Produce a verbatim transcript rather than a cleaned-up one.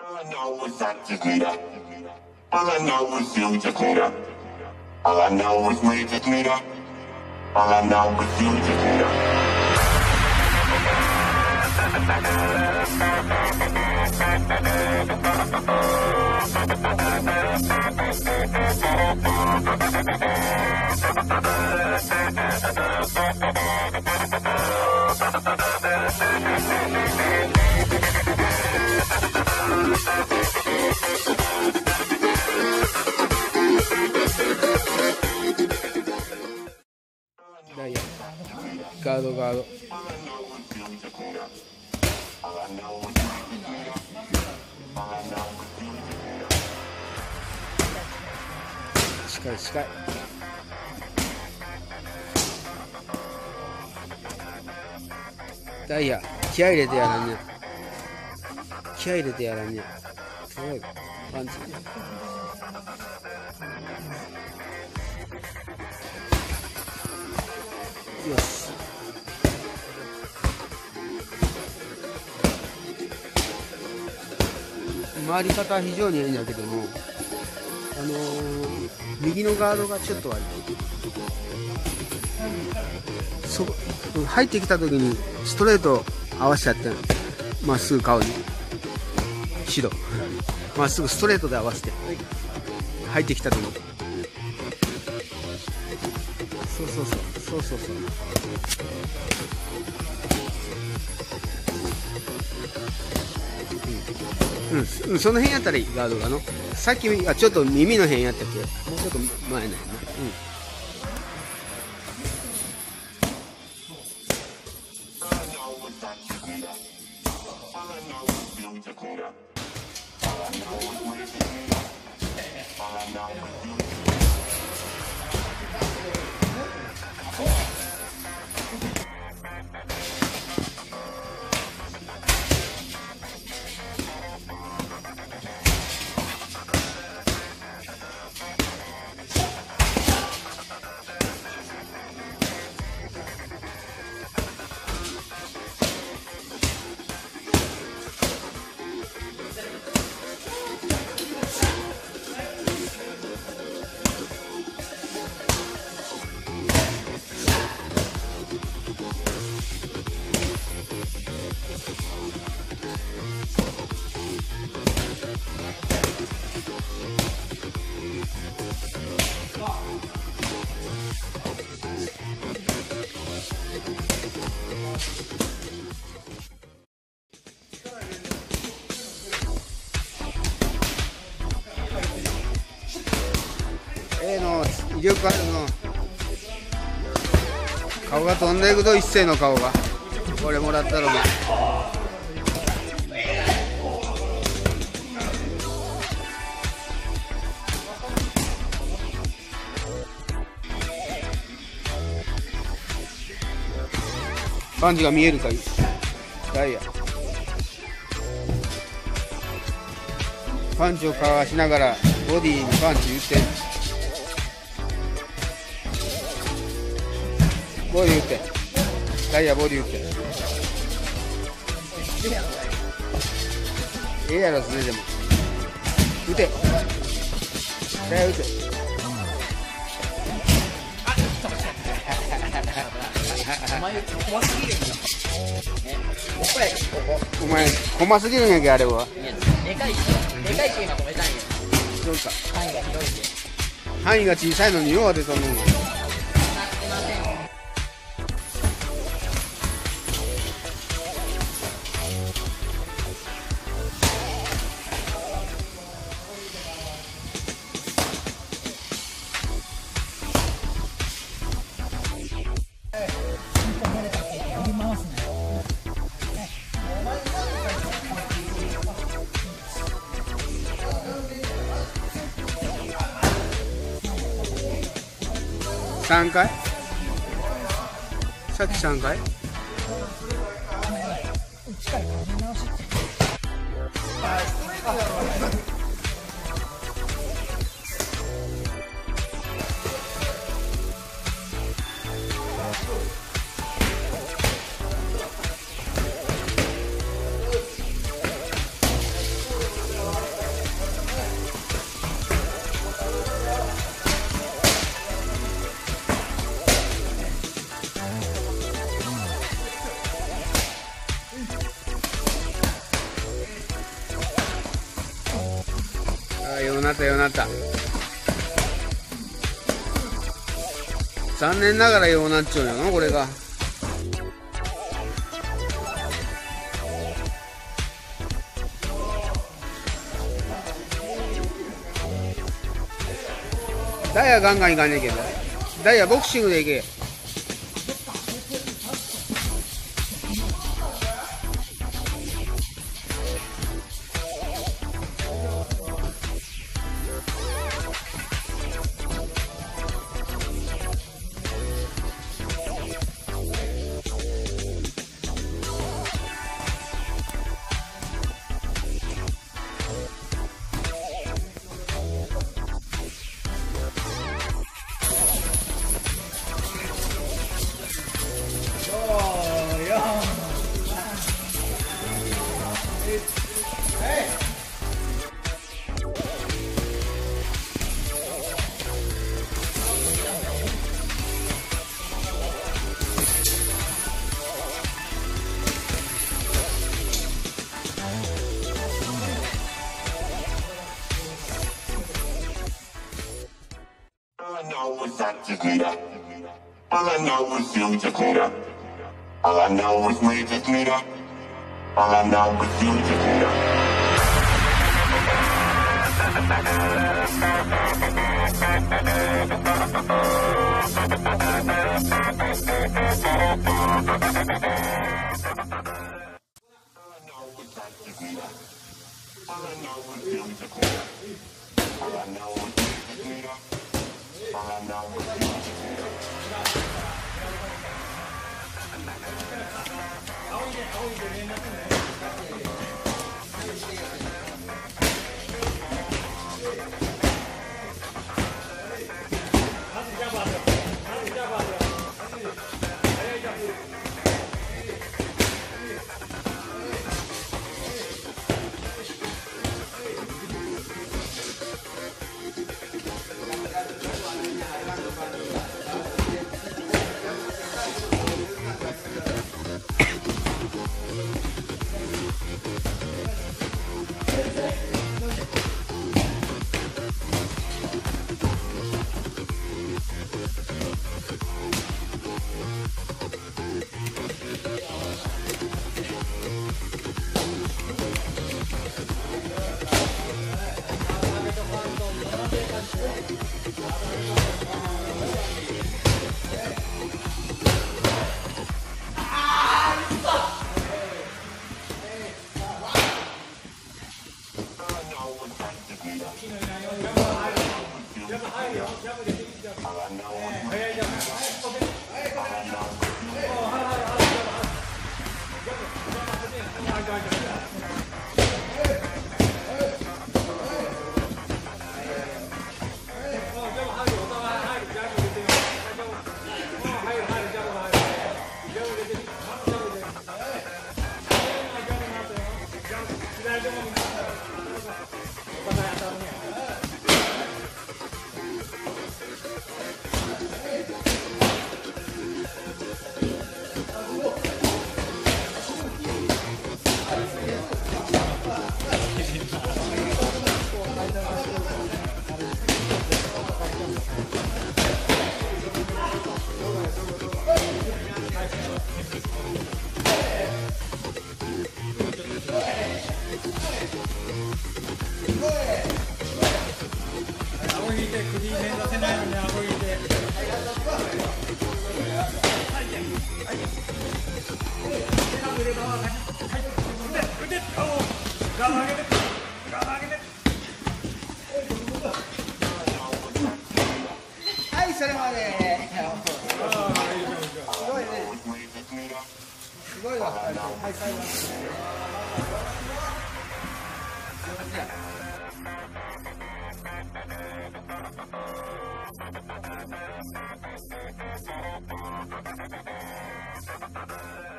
All I know is that just need up. All I know is you just need up. All I know is we just need up. All I know is you just need up. ダイヤガードガード近い近いダイヤ気合い入れてやらんね気合い入れてやらんねすごいパンチよし回り方は非常にいいんだけどもあのー、右のガードがちょっと悪いそ入ってきた時にストレート合わせちゃってまっすぐ顔に白まっすぐストレートで合わせて入ってきた時にそうそうそうそうそうそううん、うん、その辺やったらいいガードがのさっきはちょっと耳の辺やったっけもうちょっと前なんやなうんええの威力あるの顔が飛んでいくと一斉の顔がこれもらったらもうパンチが見えるかいダイヤパンチをかわしながらボディにパンチ打ってボディ打ってダイヤボディ打ってええやろそれでも打てダイヤ打てお前怖すぎるんだおっぱいここお前細すぎるんやけどあれはでかいしでかいし今止めたんやどうか範囲が広いんで範囲が小さいのによう当てとんのさんかいさっきさんかいあ、ようなったようなった。残念ながらようなっちゃうよなこれが。ダイヤガンガンいかねえけど、ダイヤボクシングでいけ。 All I know is you just need up. All I know is we just need up. All I know is you just need up. All I know is you just need up. All I know is we just need up. All I know is you just need up. Thank you.